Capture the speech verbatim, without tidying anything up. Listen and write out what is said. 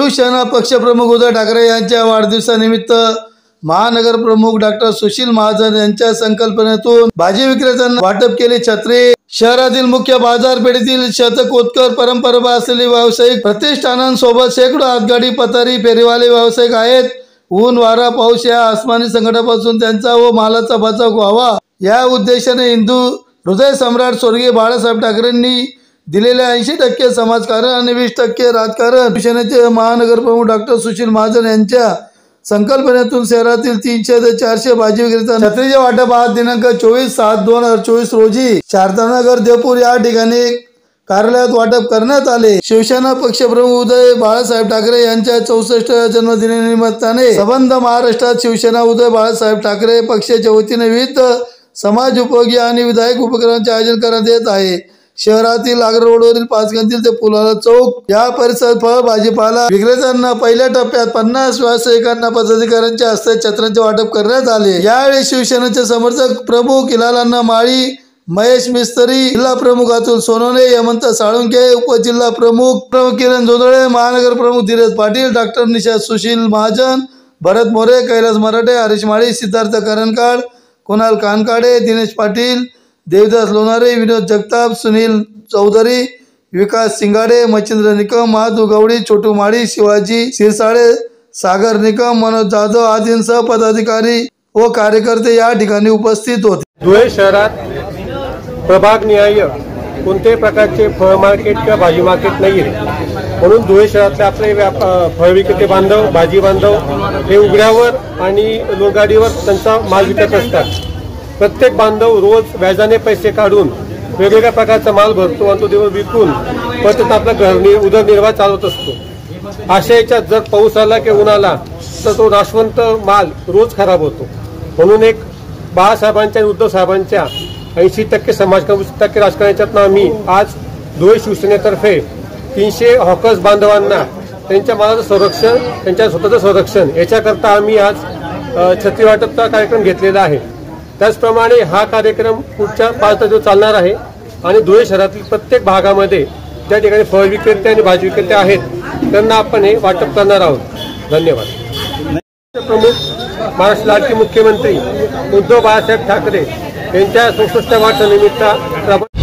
शिवसेना पक्षप्रमुख उद्धव ठाकरे यांच्या वाढदिवसानिमित्त महानगर प्रमुख डॉक्टर सुशील महाजन यांच्या संकल्पनेतून भाजी विक्रेत्यांना वाटप केली छत्री। शहरातील मुख्य बाजारपेठेतील शतकोत्तर परंपरा असलेली व्यावसायिक प्रतिष्ठानांसोबत शेकडो हातगाडी पथारी फेरीवाले व्यावसायिक आहेत। ऊन वारा पाऊस या आसमानी संकटापासून त्यांचा व मालाचा बचाव व्हावा या उद्देशाने हिंदू हृदय सम्राट स्वर्गीय बाळासाहेब ठाकरेंनी दिलेले ऐंशी टक्के समाजकारण आणि वीस टक्के राजकारण शिवसेनेचे महानगर प्रमुख डॉक्टर सुशील महाजन यांच्या संकल्पनेतून शहरातील तीनशे ते चारशे भाजी विक्रेत्यांना छत्रीचे वाटप आज दिनांक चोवीस सात दोन हजार चोवीस रोजी शारदानगर देवपूर या ठिकाणी कार्यालयात वाटप करण्यात आले। शिवसेना पक्षप्रमुख उद्धव बाळासाहेब ठाकरे यांच्या चौसष्ट जन्मदिनानिमित्ताने संबंध महाराष्ट्रात शिवसेना उद्धव बाळासाहेब ठाकरे पक्षाच्या वतीने विविध समाज उपयोगी आणि विधायक उपक्रमांचे आयोजन करण्यात येत आहे। शहरातील आग्रा रोडवरील पाचगंतील ते पुलाला चौक या परिसरात फळ भाजीपाला विक्रेत्यांना पहिल्या टप्प्यात पन्नास व्यावसायिकांना पदाधिकाऱ्यांच्या हस्ते छत्रांचे वाटप करण्यात आले। यावेळी शिवसेनेचे समर्थक प्रमुख हिलालअण्णा माळी, महेश मिस्त्री, जिल्हा प्रमुख अतुल सोनवणे, हेमंत साळुंके, उपजिल्हा प्रमुख प्रमुख किरण जोंधळे, महानगर प्रमुख धीरज पाटील, डॉक्टर निशा सुशील महाजन, भरत मोरे, कैलास मराठे, हरीश माळी, सिद्धार्थ करणकाळ, कुणाल कानकाडे, दिनेश पाटील, देवदास लोणारे, विनोद जगताप, सुनील चौधरी, विकास सिंगाडे, मच्छिंद्र निकम, महादू गवडी, छोटू माळी, शिवाजी सिरसाळे, सागर निकम, मनोज जाधव आदींसह पदाधिकारी व कार्यकर्ते या ठिकाणी उपस्थित होते। धुळे शहरात प्रभाग निहाय कोणत्याही प्रकारचे फळ मार्केट किंवा भाजी मार्केट नाही आहे, म्हणून धुळे शहरातले आपले फळ विक्रेते बांधव, भाजी बांधव हे उघड्यावर आणि लोकगाडीवर त्यांचा माल विकत असतात। प्रत्येक बांधव रोज व्याजाने पैसे काढून वेगवेगळ्या प्रकारचा माल भरतो आणि तो दिवस विकून परत आपला घर उदरनिर्वाह चालवत असतो। अशा याच्यात जर पाऊस आला किंवा ऊन आला तर तो नाशवंत माल रोज खराब होतो, म्हणून एक बाळासाहेबांच्या उद्धव साहेबांच्या ऐंशी टक्के समाजकारण वीस टक्के राजकारणाच्यातनं आम्ही आज धुळे शिवसेनेतर्फे तीनशे हॉकर्स बांधवांना त्यांच्या मालाचं संरक्षण, त्यांच्या स्वतःचं संरक्षण याच्याकरता आम्ही आज छत्री वाटपचा कार्यक्रम घेतलेला आहे। त्याचप्रमाणे हा कार्यक्रम पुढच्या पाच तारखेला चालणार आहे आणि धुळे शहरातील प्रत्येक भागामध्ये ज्या ठिकाणी फळ विक्रेते आणि भाजी विक्रेते आहेत त्यांना आपण हे वाटप करणार आहोत। धन्यवाद। प्रमुख महाराष्ट्र लाडके मुख्यमंत्री उद्धव बाळासाहेब ठाकरे यांच्या चौसष्ट वर्षानिमित्त